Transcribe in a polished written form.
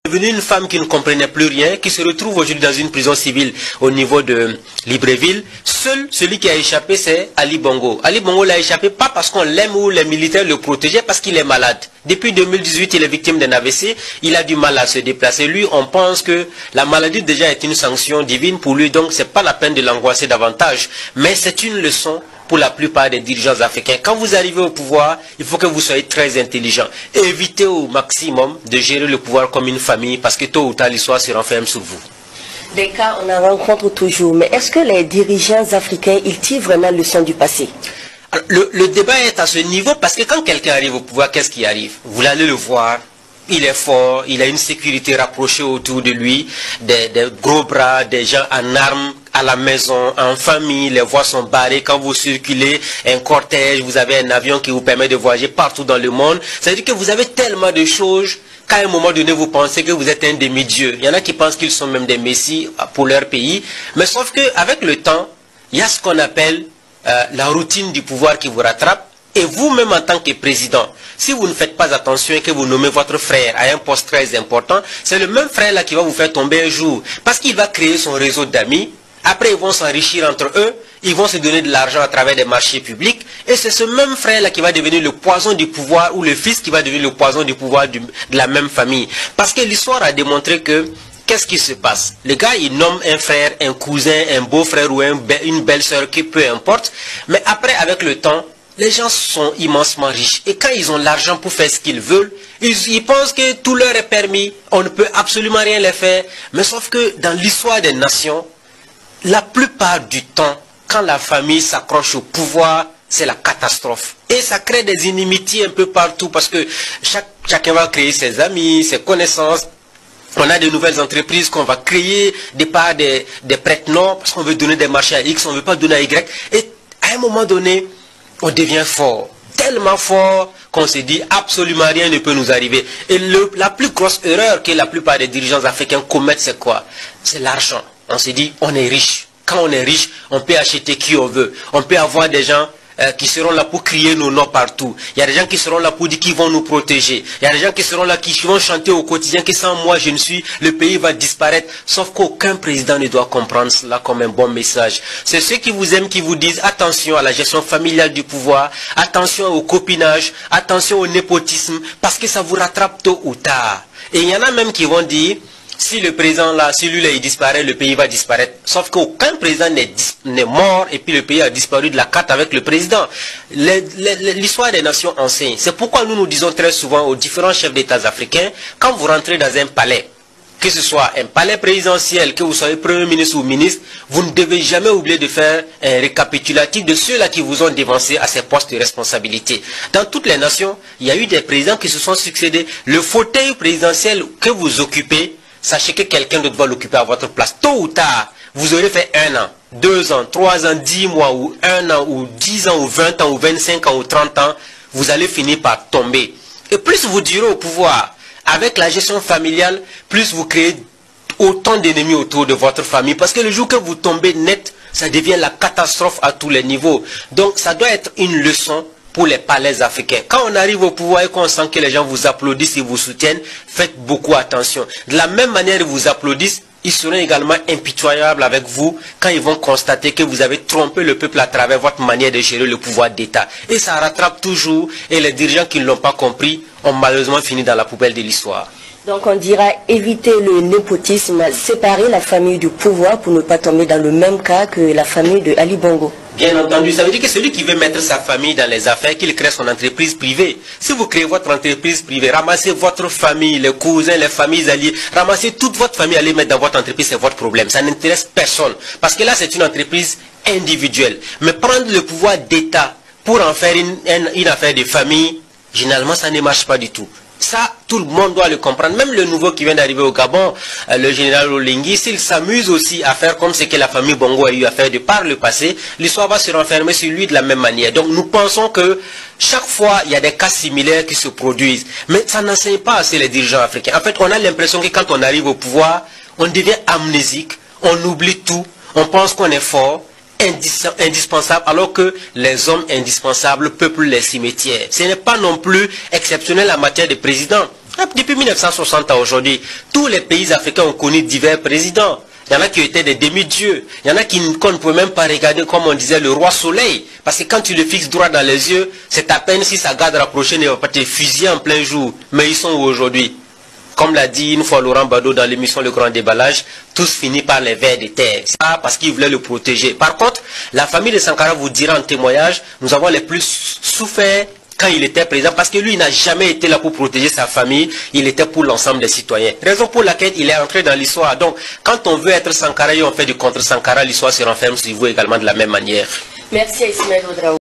Devenue une femme qui ne comprenait plus rien, qui se retrouve aujourd'hui dans une prison civile au niveau de Libreville. Seul celui qui a échappé, c'est Ali Bongo. Ali Bongo l'a échappé pas parce qu'on l'aime ou les militaires le protégeaient, parce qu'il est malade. Depuis 2018, il est victime d'un AVC, il a du mal à se déplacer. Lui, on pense que la maladie déjà est une sanction divine pour lui, donc c'est pas la peine de l'angoisser davantage. Mais c'est une leçon pour la plupart des dirigeants africains. Quand vous arrivez au pouvoir, il faut que vous soyez très intelligent. Évitez au maximum de gérer le pouvoir comme une famille, parce que tôt ou tard, l'histoire se renferme sur vous. Des cas, on en rencontre toujours. Mais est-ce que les dirigeants africains, ils tirent vraiment leçon du passé? Alors, le débat est à ce niveau, parce que quand quelqu'un arrive au pouvoir, qu'est-ce qui arrive? Vous allez le voir. Il est fort, il a une sécurité rapprochée autour de lui, des gros bras, des gens en armes à la maison, en famille, les voies sont barrées. Quand vous circulez, un cortège, vous avez un avion qui vous permet de voyager partout dans le monde. C'est-à-dire que vous avez tellement de choses qu'à un moment donné, vous pensez que vous êtes un demi-dieu. Il y en a qui pensent qu'ils sont même des messies pour leur pays. Mais sauf qu'avec le temps, il y a ce qu'on appelle la routine du pouvoir qui vous rattrape. Et vous-même en tant que président, si vous ne faites pas attention et que vous nommez votre frère à un poste très important, c'est le même frère là qui va vous faire tomber un jour. Parce qu'il va créer son réseau d'amis, après ils vont s'enrichir entre eux, ils vont se donner de l'argent à travers des marchés publics, et c'est ce même frère là qui va devenir le poison du pouvoir, ou le fils qui va devenir le poison du pouvoir de la même famille. Parce que l'histoire a démontré que, qu'est-ce qui se passe? Le gars, il nomme un frère, un cousin, un beau-frère ou une belle-sœur, qui peu importe, mais après, avec le temps, les gens sont immensément riches. Et quand ils ont l'argent pour faire ce qu'ils veulent, ils pensent que tout leur est permis. On ne peut absolument rien les faire. Mais sauf que dans l'histoire des nations, la plupart du temps, quand la famille s'accroche au pouvoir, c'est la catastrophe. Et ça crée des inimitiés un peu partout, parce que chacun va créer ses amis, ses connaissances. On a de nouvelles entreprises qu'on va créer des prête-noms, parce qu'on veut donner des marchés à X, on ne veut pas donner à Y. Et à un moment donné, on devient fort, tellement fort qu'on se dit absolument rien ne peut nous arriver. Et la plus grosse erreur que la plupart des dirigeants africains commettent, c'est quoi? C'est l'argent. On se dit on est riche. Quand on est riche, on peut acheter qui on veut. On peut avoir des gens qui seront là pour crier nos noms partout. Il y a des gens qui seront là pour dire qu'ils vont nous protéger. Il y a des gens qui seront là qui vont chanter au quotidien que sans moi je ne suis, le pays va disparaître. Sauf qu'aucun président ne doit comprendre cela comme un bon message. C'est ceux qui vous aiment qui vous disent attention à la gestion familiale du pouvoir, attention au copinage, attention au népotisme, parce que ça vous rattrape tôt ou tard. Et il y en a même qui vont dire, si le président là, si lui là il disparaît, le pays va disparaître. Sauf qu'aucun président n'est mort et puis le pays a disparu de la carte avec le président. L'histoire des nations enseigne. C'est pourquoi nous disons très souvent aux différents chefs d'État africains, quand vous rentrez dans un palais, que ce soit un palais présidentiel, que vous soyez premier ministre ou ministre, vous ne devez jamais oublier de faire un récapitulatif de ceux-là qui vous ont dévancé à ces postes de responsabilité. Dans toutes les nations, il y a eu des présidents qui se sont succédés. Le fauteuil présidentiel que vous occupez, sachez que quelqu'un d'autre va l'occuper à votre place. Tôt ou tard, vous aurez fait 1 an, 2 ans, 3 ans, 10 mois, ou 1 an, ou 10 ans, ou 20 ans, ou 25 ans, ou 30 ans, vous allez finir par tomber. Et plus vous durez au pouvoir, avec la gestion familiale, plus vous créez autant d'ennemis autour de votre famille. Parce que le jour que vous tombez net, ça devient la catastrophe à tous les niveaux. Donc ça doit être une leçon pour les palais africains. Quand on arrive au pouvoir et qu'on sent que les gens vous applaudissent et vous soutiennent, faites beaucoup attention. De la même manière ils vous applaudissent, ils seront également impitoyables avec vous quand ils vont constater que vous avez trompé le peuple à travers votre manière de gérer le pouvoir d'État. Et ça rattrape toujours, et les dirigeants qui ne l'ont pas compris ont malheureusement fini dans la poubelle de l'histoire. Donc on dira éviter le népotisme, séparer la famille du pouvoir pour ne pas tomber dans le même cas que la famille de Ali Bongo. Bien entendu, ça veut dire que celui qui veut mettre sa famille dans les affaires, qu'il crée son entreprise privée. Si vous créez votre entreprise privée, ramassez votre famille, les cousins, les familles alliées, ramassez toute votre famille, allez mettre dans votre entreprise, c'est votre problème. Ça n'intéresse personne. Parce que là, c'est une entreprise individuelle. Mais prendre le pouvoir d'État pour en faire une affaire de famille, généralement, ça ne marche pas du tout. Ça, tout le monde doit le comprendre. Même le nouveau qui vient d'arriver au Gabon, le général Olengi, s'il s'amuse aussi à faire comme ce que la famille Bongo a eu à faire de par le passé, l'histoire va se renfermer sur lui de la même manière. Donc nous pensons que chaque fois, il y a des cas similaires qui se produisent. Mais ça n'enseigne pas assez les dirigeants africains. En fait, on a l'impression que quand on arrive au pouvoir, on devient amnésique, on oublie tout, on pense qu'on est fort, indispensable, alors que les hommes indispensables peuplent les cimetières. Ce n'est pas non plus exceptionnel en matière de président. Depuis 1960 à aujourd'hui, tous les pays africains ont connu divers présidents. Il y en a qui étaient des demi-dieux. Il y en a qu'on ne pouvait même pas regarder, comme on disait, le roi soleil. Parce que quand tu le fixes droit dans les yeux, c'est à peine si sa garde rapprochée ne va pas te fusiller en plein jour. Mais ils sont où aujourd'hui? Comme l'a dit une fois Laurent Bado dans l'émission Le Grand Déballage, tous finissent par les vers de terre. C'est pas parce qu'ils voulaient le protéger. Par contre, la famille de Sankara vous dira en témoignage, nous avons les plus souffert quand il était président, parce que lui, il n'a jamais été là pour protéger sa famille, il était pour l'ensemble des citoyens. Raison pour laquelle il est entré dans l'histoire. Donc, quand on veut être Sankara et on fait du contre Sankara, l'histoire se renferme sur vous également de la même manière. Merci à Ismaël Ouedraogo.